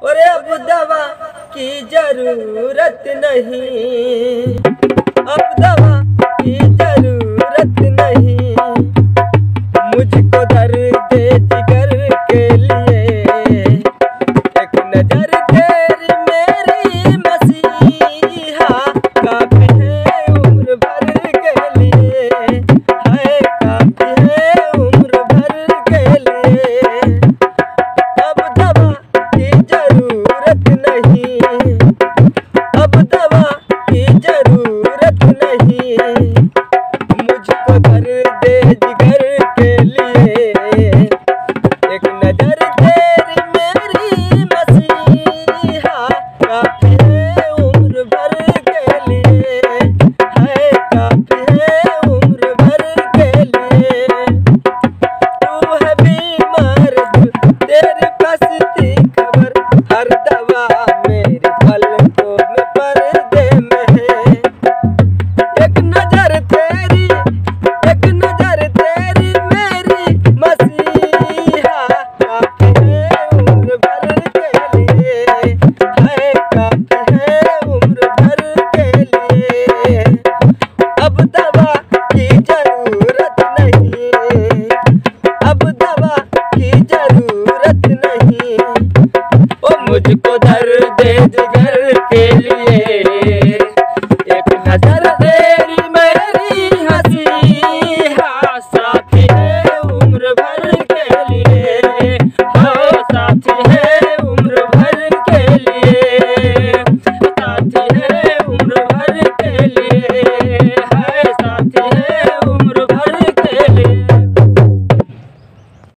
और अब दवा की जरूरत नहीं, अब दवा की जरूरत नहीं। मुझको दर्द जिगर के लिए एक नजर तेरी मेरी मसीहा काफी है उम्र भर के लिए, है काफी है उम्र भर के लिए। अब दवा की जरूरत नहीं, अब दवा की जरूरत नहीं। मुझको दर्द जिगर के लिए एक नजर तेरी मेरी मसीहा काफी है उम्र भर के लिए, है काफी है उम्र भर के लिए। तू है बीमार तेरे पास थी खबर, हर दवा मेरी पलकों में पर्दे में है। एक नजर तेरी मेरी मसीहा काफी है उम्र भर के लिए, है काफी है उम्र भर के लिए। अब दवा की जरूरत नहीं, अब दवा की जरूरत नहीं। ओ मुझको दर्द जिगर के लिए